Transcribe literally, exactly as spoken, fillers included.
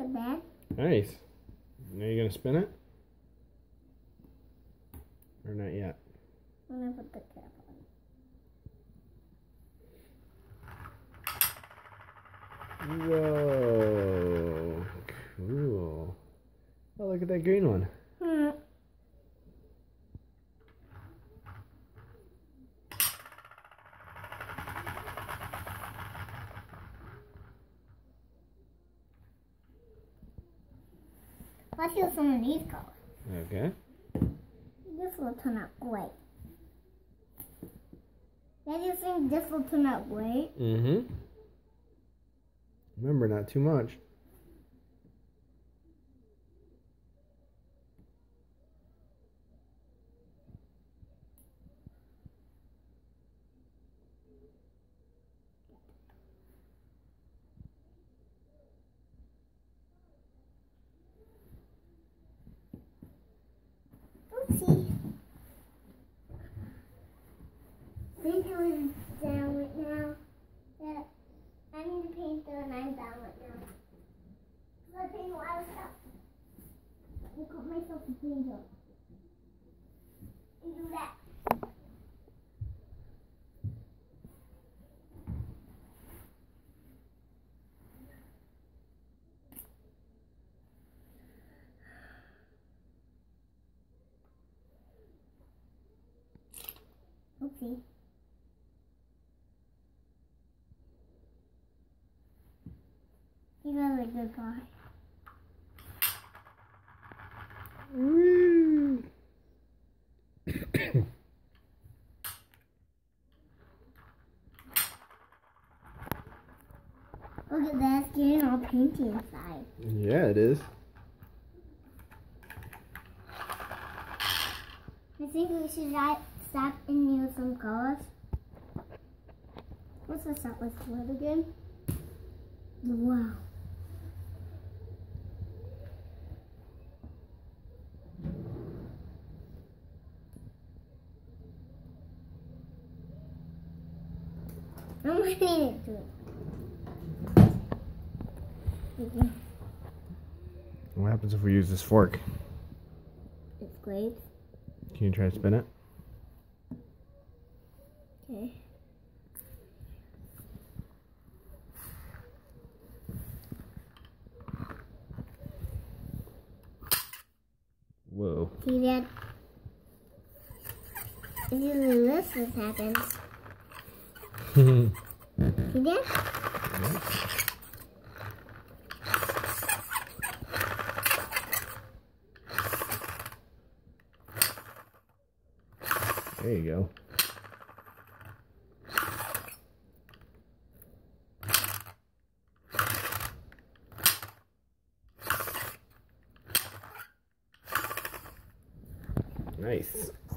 it, Dad. Nice. Now you're gonna spin it? Or not yet? I'm gonna put the cap on. Whoa. Cool. Oh, look at that green one. Hmm. Let's use some of these colors. Okay. This will turn out great. Did you think this will turn out great? Mm-hmm. Remember, not too much. Oopsie. I think I was down right now. Yeah, I need to paint the nine down right now. I paint a lot of stuff. I cut myself a paint up. And do that. Oopsie. You got a good guy. Woo! Look at that, it's getting all painty inside. Yeah, it is. I think we should stop and use some colors. What's the start with word again? Wow. I'm ready to do it. What happens if we use this fork? It's great. Can you try to spin it? Okay. Whoa. See that? Usually this has happened. See that? Yeah. There you go. Nice.